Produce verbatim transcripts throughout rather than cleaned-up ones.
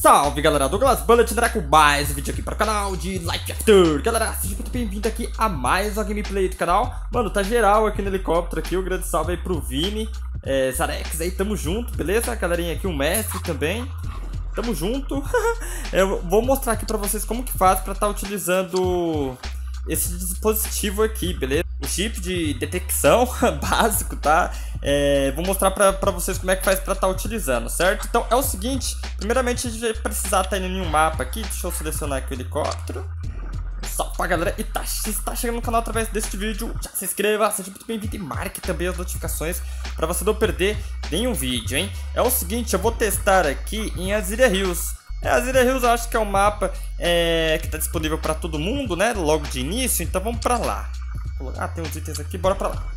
Salve galera, Douglas Bullet com mais um vídeo aqui para o canal de Life After. Galera, seja muito bem-vindo aqui a mais uma gameplay do canal. Mano, tá geral aqui no helicóptero aqui, um grande salve aí pro Vini, é, Zarex aí, tamo junto, beleza? Galerinha aqui, o mestre também, tamo junto. Eu vou mostrar aqui pra vocês como que faz pra estar tá utilizando esse dispositivo aqui, beleza? O chip de detecção básico, tá? É, vou mostrar pra, pra vocês como é que faz pra estar tá utilizando, certo? Então é o seguinte, primeiramente a gente vai precisar estar tá indo em um mapa aqui. Deixa eu selecionar aqui o helicóptero. Salve pra galera, e tá, se está chegando no canal através deste vídeo, já se inscreva, seja muito bem-vindo e marque também as notificações pra você não perder nenhum vídeo, hein? É o seguinte, eu vou testar aqui em Azira Hills. É, Azira Hills eu acho que é um mapa é, que tá disponível pra todo mundo, né? Logo de início, então vamos pra lá. Ah, tem uns itens aqui, bora pra lá.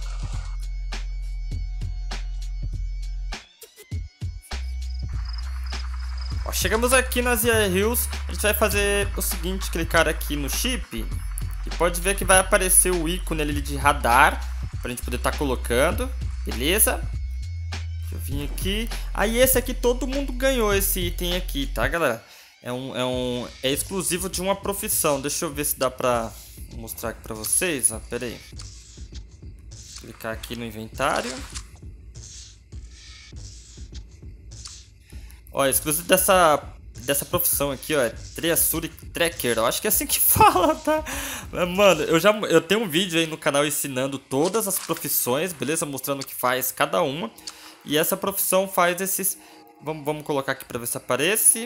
Ó, chegamos aqui na Azira Hills, a gente vai fazer o seguinte, clicar aqui no chip e pode ver que vai aparecer o ícone ali de radar pra gente poder estar tá colocando, beleza? Deixa eu vir aqui. Aí esse aqui todo mundo ganhou esse item aqui, tá galera? É um, é um é exclusivo de uma profissão. Deixa eu ver se dá pra mostrar aqui pra vocês. Ó, pera aí. Clicar aqui no inventário. Ó, é exclusivo dessa, dessa profissão aqui, ó. É Treasure Tracker. Eu acho que é assim que fala, tá? Mano, eu já eu tenho um vídeo aí no canal ensinando todas as profissões, beleza? Mostrando o que faz cada uma. E essa profissão faz esses... Vamos, vamos colocar aqui pra ver se aparece.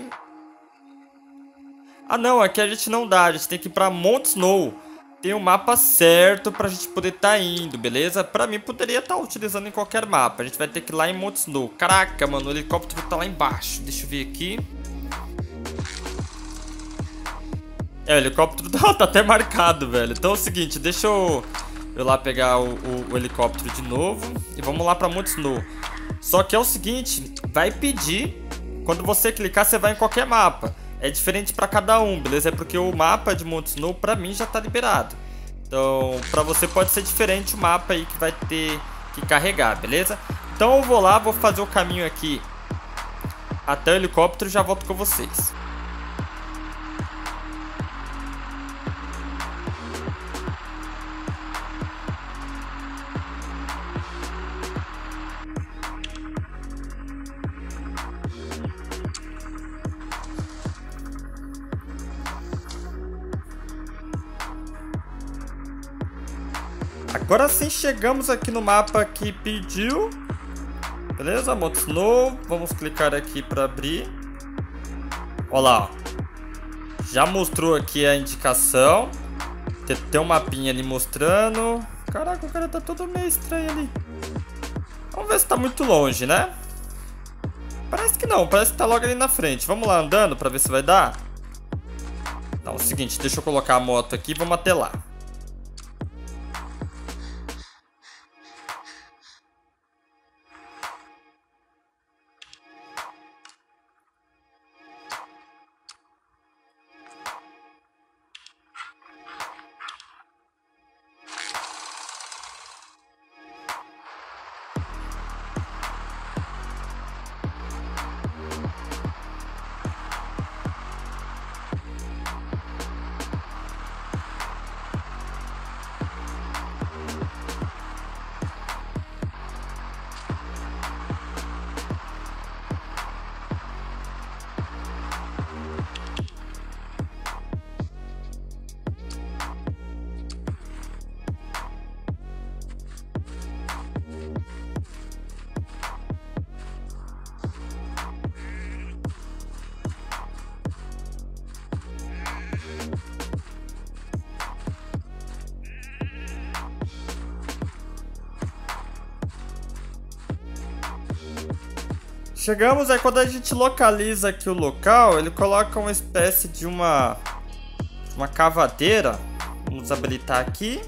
Ah não, aqui a gente não dá, a gente tem que ir pra Mount Snow. Tem um mapa certo pra gente poder tá indo, beleza? Pra mim poderia estar tá utilizando em qualquer mapa. A gente vai ter que ir lá em Mount Snow. Caraca, mano, o helicóptero tá lá embaixo. Deixa eu ver aqui. É, o helicóptero tá, tá até marcado, velho. Então é o seguinte, deixa eu, eu lá pegar o, o, o helicóptero de novo. E vamos lá pra Mount Snow. Só que é o seguinte, vai pedir, quando você clicar você vai em qualquer mapa. É diferente pra cada um, beleza? É porque o mapa de Mount Snow pra mim já tá liberado. Então, pra você pode ser diferente o mapa aí que vai ter que carregar, beleza? Então eu vou lá, vou fazer o caminho aqui até o helicóptero e já volto com vocês. Agora sim chegamos aqui no mapa que pediu. Beleza? Mount Snow. Vamos clicar aqui para abrir. Olha lá. Já mostrou aqui a indicação. Tem um mapinha ali mostrando. Caraca, o cara tá todo meio estranho ali. Vamos ver se tá muito longe, né? Parece que não. Parece que tá logo ali na frente. Vamos lá andando para ver se vai dar. Não, é o seguinte. Deixa eu colocar a moto aqui e vamos até lá. Chegamos, aí quando a gente localiza aqui o local, ele coloca uma espécie de uma uma cavadeira. Vamos habilitar aqui.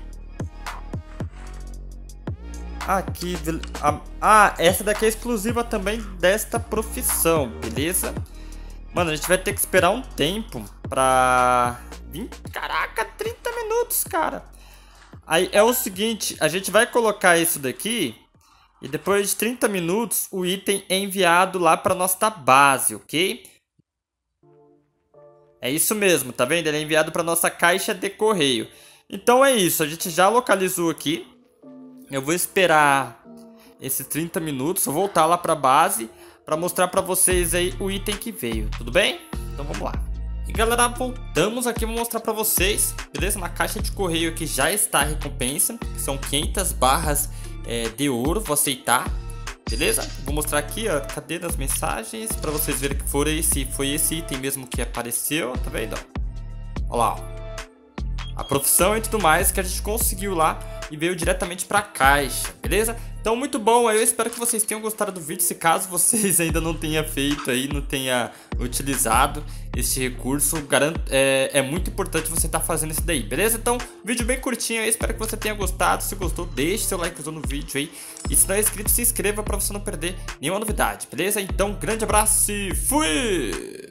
Aqui, ah, essa daqui é exclusiva também desta profissão, beleza? Mano, a gente vai ter que esperar um tempo pra... Caraca, trinta minutos, cara. Aí é o seguinte, a gente vai colocar isso daqui e depois de trinta minutos o item é enviado lá para nossa base, ok? É isso mesmo, tá vendo? Ele é enviado para nossa caixa de correio. Então é isso, a gente já localizou aqui. Eu vou esperar esses trinta minutos, vou voltar lá para base para mostrar para vocês aí o item que veio, tudo bem? Então vamos lá. E galera, voltamos aqui, vou mostrar para vocês, beleza? Na caixa de correio aqui já está a recompensa, que são quinhentas barras é, de ouro, vou aceitar. Beleza? Vou mostrar aqui, ó, cadê das mensagens, pra vocês verem que foi esse, foi esse item mesmo que apareceu, tá vendo? Olha lá, ó. A profissão e tudo mais que a gente conseguiu lá e veio diretamente pra caixa, beleza? Então muito bom, eu espero que vocês tenham gostado do vídeo. Se caso vocês ainda não tenham feito aí, não tenha utilizado esse recurso, garanto, é, é muito importante você estar tá fazendo isso daí, beleza? Então, vídeo bem curtinho aí, espero que você tenha gostado. Se gostou, deixe seu like no vídeo aí. E se não é inscrito, se inscreva pra você não perder nenhuma novidade, beleza? Então, grande abraço e fui!